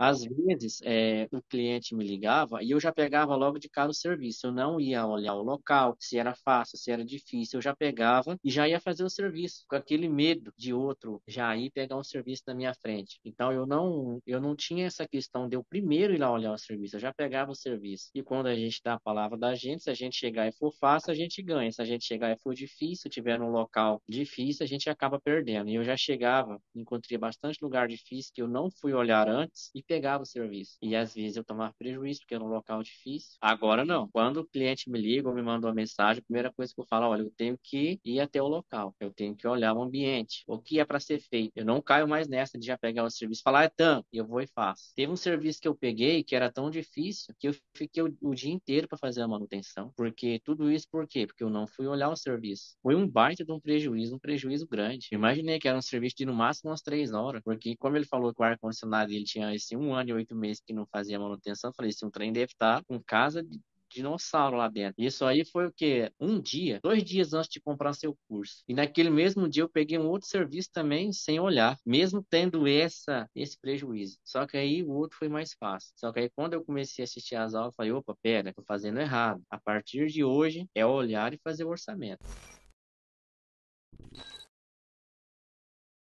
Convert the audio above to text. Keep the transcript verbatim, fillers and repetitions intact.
Às vezes, é, o cliente me ligava e eu já pegava logo de cara o serviço. Eu não ia olhar o local, se era fácil, se era difícil. Eu já pegava e já ia fazer o serviço, com aquele medo de outro já ir pegar um serviço na minha frente. Então, eu não, eu não tinha essa questão de eu primeiro ir lá olhar o serviço, eu já pegava o serviço. E quando a gente dá a palavra da gente, se a gente chegar e for fácil, a gente ganha. Se a gente chegar e for difícil, tiver num local difícil, a gente acaba perdendo. E eu já chegava, encontrei bastante lugar difícil que eu não fui olhar antes e pegava o serviço. E às vezes eu tomava prejuízo porque era um local difícil. Agora não. Quando o cliente me liga ou me manda uma mensagem, a primeira coisa que eu falo, olha, eu tenho que ir até o local. Eu tenho que olhar o ambiente. O que é para ser feito? Eu não caio mais nessa de já pegar o serviço e falar, é tanto, e eu vou e faço. Teve um serviço que eu peguei que era tão difícil que eu fiquei o, o dia inteiro para fazer a manutenção. Porque tudo isso por quê? Porque eu não fui olhar o serviço. Foi um baita de um prejuízo, um prejuízo grande. Eu imaginei que era um serviço de no máximo umas três horas, porque como ele falou que o ar-condicionado ele tinha esse um ano e oito meses que não fazia manutenção, eu falei, esse um trem deve estar com casa de dinossauro lá dentro. Isso aí foi o quê? Um dia, dois dias antes de comprar seu curso. E naquele mesmo dia eu peguei um outro serviço também sem olhar, mesmo tendo essa esse prejuízo. Só que aí o outro foi mais fácil. Só que aí quando eu comecei a assistir às aulas, eu falei, opa, pera, tô fazendo errado. A partir de hoje é olhar e fazer o orçamento.